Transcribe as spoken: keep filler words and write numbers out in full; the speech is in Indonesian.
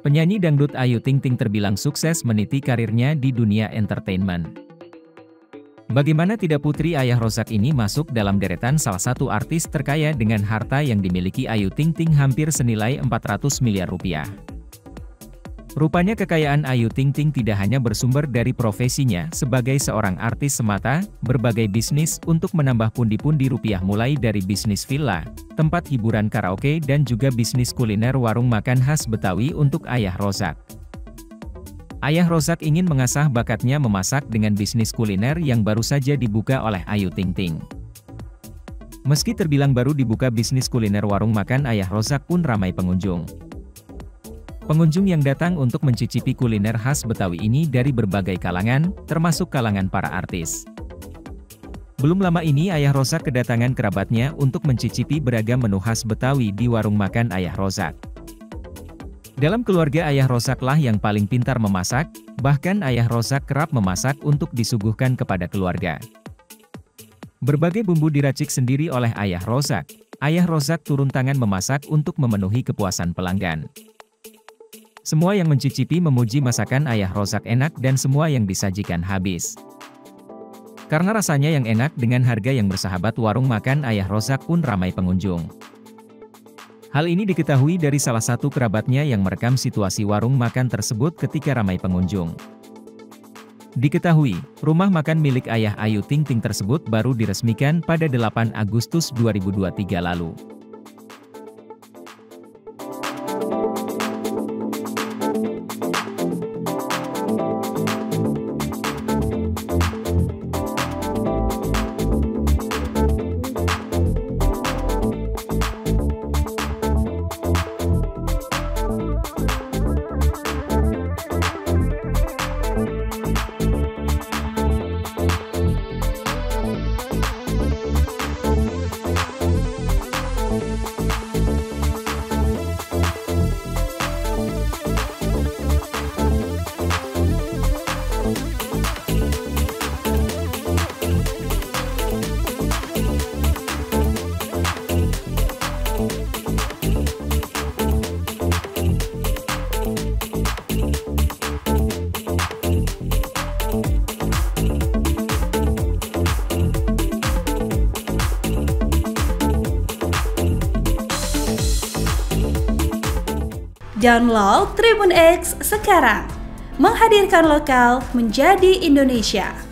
Penyanyi dangdut Ayu Ting Ting terbilang sukses meniti karirnya di dunia entertainment. Bagaimana tidak Putri Ayah Rozak ini masuk dalam deretan salah satu artis terkaya dengan harta yang dimiliki Ayu Ting Ting hampir senilai empat ratus miliar rupiah. Rupanya kekayaan Ayu Ting Ting tidak hanya bersumber dari profesinya sebagai seorang artis semata, berbagai bisnis untuk menambah pundi-pundi rupiah mulai dari bisnis villa, tempat hiburan karaoke dan juga bisnis kuliner warung makan khas Betawi untuk Ayah Rozak. Ayah Rozak ingin mengasah bakatnya memasak dengan bisnis kuliner yang baru saja dibuka oleh Ayu Ting Ting. Meski terbilang baru dibuka bisnis kuliner warung makan, Ayah Rozak pun ramai pengunjung. Pengunjung yang datang untuk mencicipi kuliner khas Betawi ini dari berbagai kalangan, termasuk kalangan para artis. Belum lama ini Ayah Rozak kedatangan kerabatnya untuk mencicipi beragam menu khas Betawi di warung makan Ayah Rozak. Dalam keluarga Ayah Rozak lah yang paling pintar memasak, bahkan Ayah Rozak kerap memasak untuk disuguhkan kepada keluarga. Berbagai bumbu diracik sendiri oleh Ayah Rozak. Ayah Rozak turun tangan memasak untuk memenuhi kepuasan pelanggan. Semua yang mencicipi memuji masakan Ayah Rozak enak dan semua yang disajikan habis. Karena rasanya yang enak dengan harga yang bersahabat, warung makan Ayah Rozak pun ramai pengunjung. Hal ini diketahui dari salah satu kerabatnya yang merekam situasi warung makan tersebut ketika ramai pengunjung. Diketahui, rumah makan milik Ayah Ayu Ting Ting tersebut baru diresmikan pada delapan Agustus dua ribu dua puluh tiga lalu. Download Tribun X sekarang, menghadirkan lokal menjadi Indonesia.